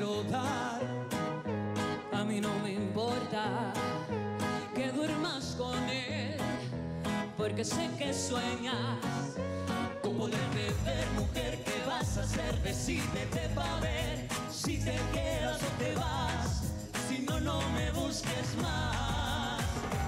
quiero dar. A mí no me importa que duermas con él, porque sé que sueñas Con poderme ver, mujer, ¿qué vas a hacer? Decídete pa' ver si te quedas o te vas. Si no, no me busques más.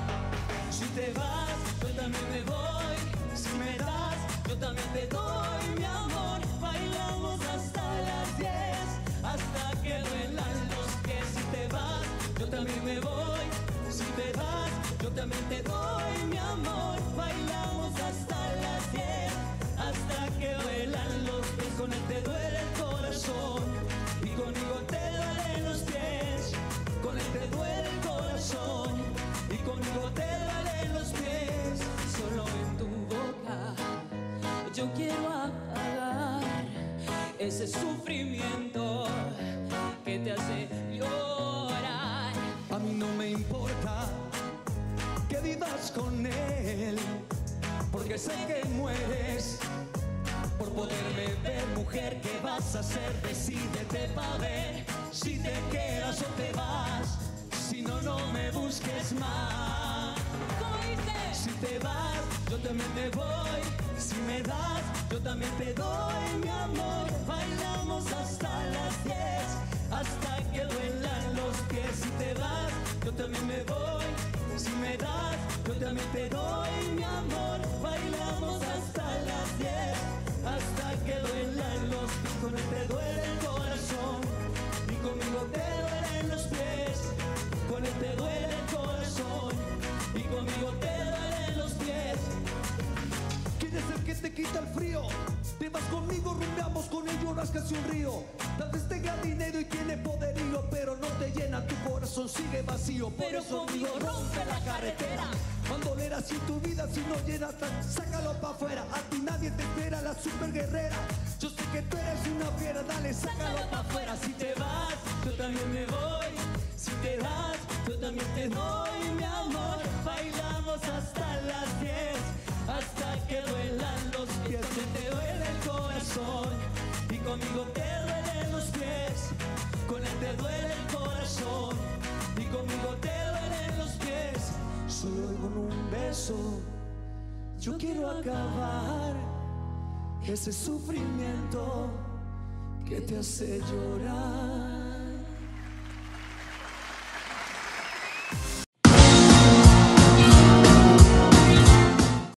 Si te vas, yo también me voy. Si me das, yo también te doy, mi amor. Bailamos hasta las 10, hasta que duelan los pies. Si te vas, yo también me voy. Si te vas, yo también te doy, mi amor. Bailamos hasta las 10, hasta que duelan los pies. Con él te duele el corazón y conmigo te duelen los pies. Con él te duele el corazón y conmigo te duelen los pies. solo en tu boca. Yo quiero apagar ese sufrimiento que te hace llorar. A mí no me importa que vivas con él, porque sé que mueres por poderme ver, mujer. ¿Qué vas a hacer? Decídete pa' ver si te quedas o te vas. Si no, no me busques más. ¿Cómo dice? Si te vas, yo también me voy. Si me das, yo también te doy, mi amor. Bailamos hasta las 10, hasta que duelan los pies. Si te vas, yo también me voy. Si me das, yo también te doy, mi amor. Bailamos hasta las 10, hasta que duelan los pies. Con él te duele el corazón y conmigo te duelen los pies. Con él te duele el corazón y conmigo te duelen los pies. ¿Quién es el que te quita el frío? Te vas conmigo, rumbeamos con él, lloras casi un río. Tal vez tenga dinero y tiene poderío, pero no te llena, tu corazón sigue vacío. Por Pero eso conmigo digo, rompe la carretera. bandolera, si tu vida si no llena, sácalo pa' afuera. A ti nadie te espera, la super guerrera. Yo sé que tú eres una fiera, dale, sácalo pa' afuera. Si te vas, yo también me voy. Si te das, yo también te doy, mi amor. Bailamos hasta las 10, hasta que duelan los pies. Que te duele el corazón y conmigo te duelen los pies. Con él te duele el corazón y conmigo te duelen los pies. Solo con un beso yo quiero acabar ese sufrimiento que te hace llorar.